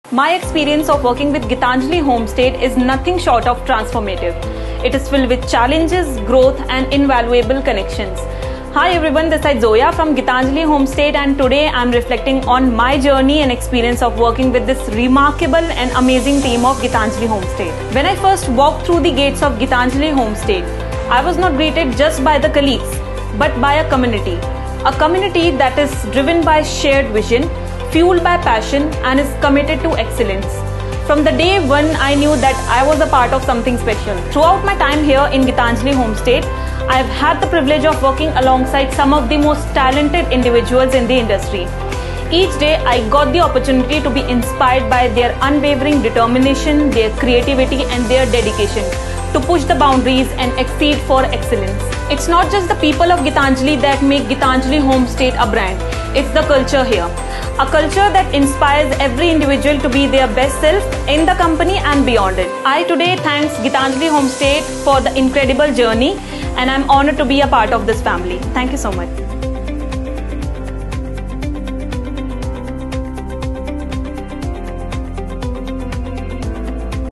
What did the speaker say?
My experience of working with Gitanjali Homestay is nothing short of transformative. It is filled with challenges, growth and invaluable connections. Hi everyone, this is Zoya from Gitanjali Homestay and today I am reflecting on my journey and experience of working with this remarkable and amazing team of Gitanjali Homestay. When I first walked through the gates of Gitanjali Homestay, I was not greeted just by the colleagues, but by a community. A community that is driven by shared vision, fueled by passion and is committed to excellence. From the day one, I knew that I was a part of something special. Throughout my time here in Gitanjali Homestay, I have had the privilege of working alongside some of the most talented individuals in the industry. Each day, I got the opportunity to be inspired by their unwavering determination, their creativity and their dedication to push the boundaries and exceed for excellence. It's not just the people of Gitanjali that make Gitanjali Homestay a brand. It's the culture here. A culture that inspires every individual to be their best self in the company and beyond it. I today thanks Gitanjali Homestay for the incredible journey and I'm honored to be a part of this family. Thank you so much.